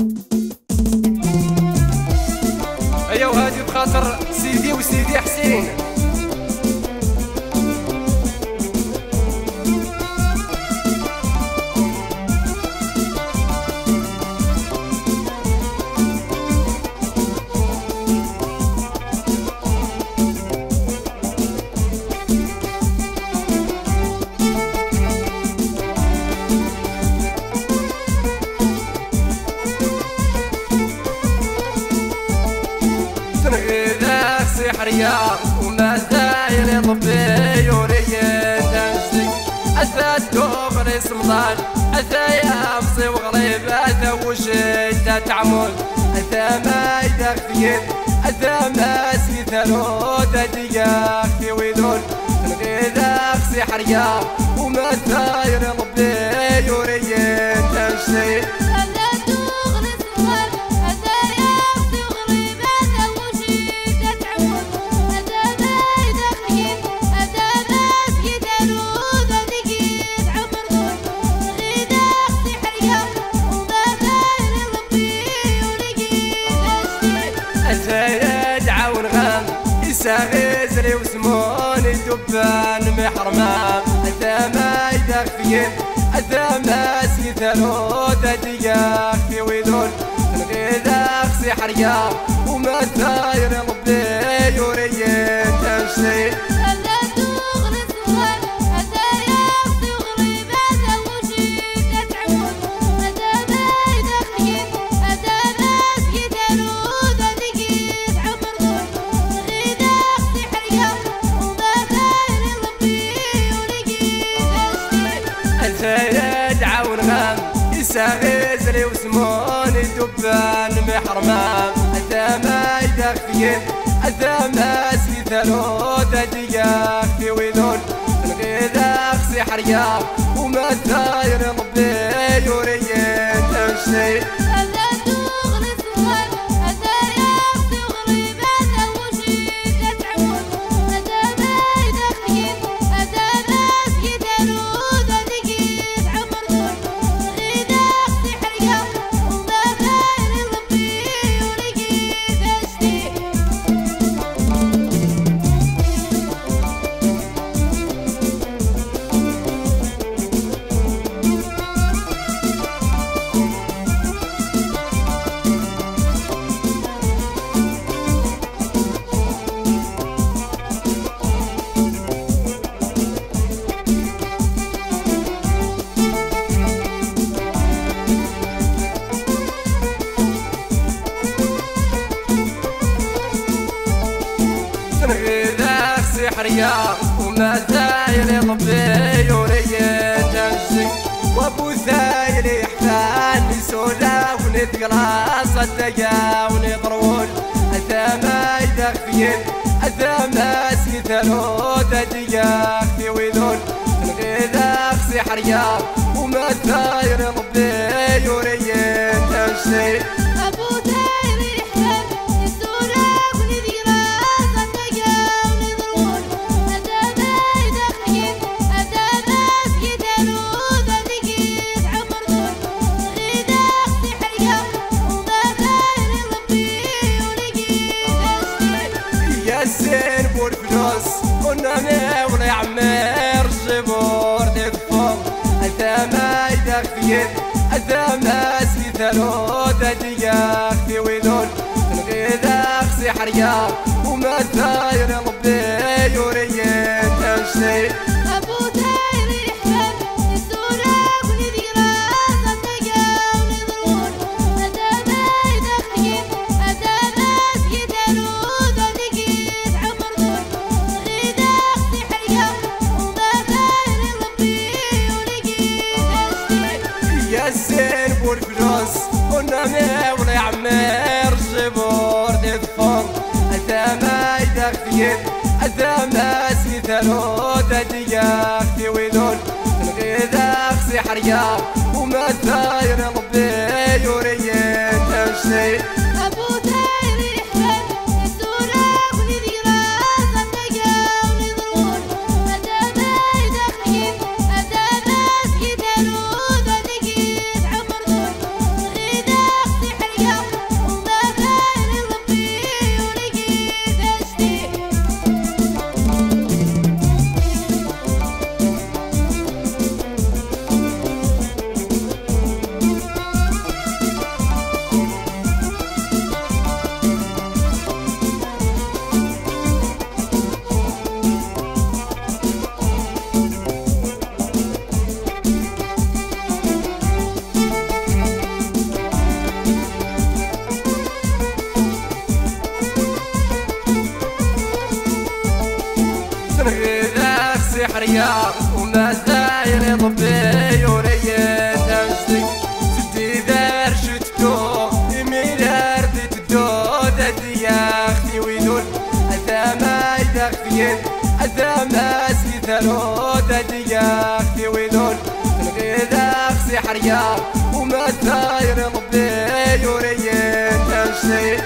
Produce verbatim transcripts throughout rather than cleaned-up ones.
ايوا هادي بخاطر سيدي وسيدي حسين. حريار وما داير يضبي وريان تنسي أثا دوغري سمضان أثا يامصي وغريب أثا وشيتا تعمل أثا ما يدخفين أثا ما سيثالو تدياك في ويدون الغيدا خسي حريار وما داير يضبي وريان تنسي غزري وسموني دبان محرمام أثا ما يدخفين أثا ما سيثالو تدياك في ويدون الغيدا خسي حريار وما داير ربي يوريين تمشي غزري وسموني دبان محرمام أثا ما يدخفين أثا ما سيثالو تدياك في ويدون الغيدا خسي حريار وما داير ربي يوريين تمشي حريار وما ثاير يضبي يوريين تمشي وابو ثاير يحفان سودا ونثقلا صدقا ونضرون أثا ما يدخفين أثا ما سيثالو تدياك في ويدون الغيدا خسي حريار وما ثاير يضبي يوريين تمشي السين بورفلوس ونامي ولا يعمر جبور ديفور أثا ما يدخفين أثا ما سيثالو تدياك في ويدون الغيدا خسي حريار وما داير ربي يوريين تمشي السين بورفلوس ونامي ولا يعمر جبور ديفور أثا ما يدخفين أثا ما سيثالو تدياك في ويدون الغيدا خسي حريار وما داير ربي يوريين تمشي حريار وما داير ربي وريت نفسك سدي دار شتو يمين اردي تدود ادي يا اختي ويدول اذا ما يدخفين اذا ما سيثرود ادي يا اختي ويدول تنغيدا اخسي حريار وما داير ربي وريت نفسك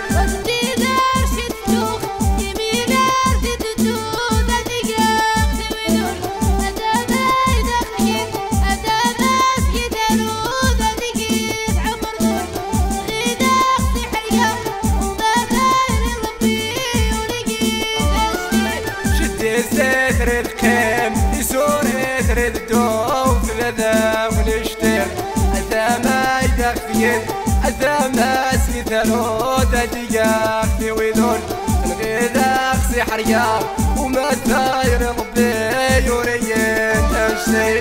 ستر الكام يسور يثر الدوم في الأذى ونشتر أذى ما يدخفين أذى ما سيثرود أدي يا أختي ويدول تنغيدا أخسي حريار وما داير ربي يوريين تمشي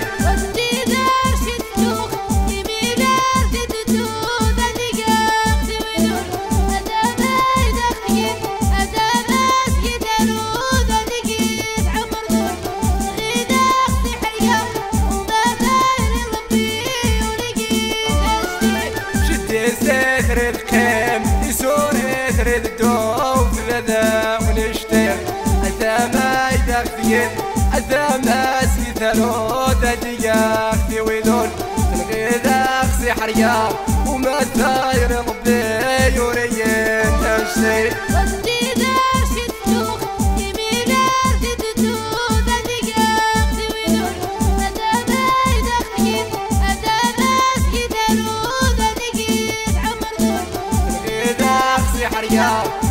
ستر الكام يسور يثر الدوم في الأذى ونشتر أذى ما يدخفين أذى ما سيثرود أدي يا أختي ويدول تنغيدا أخسي حريار وما داير ربي يوريين تمشي حريار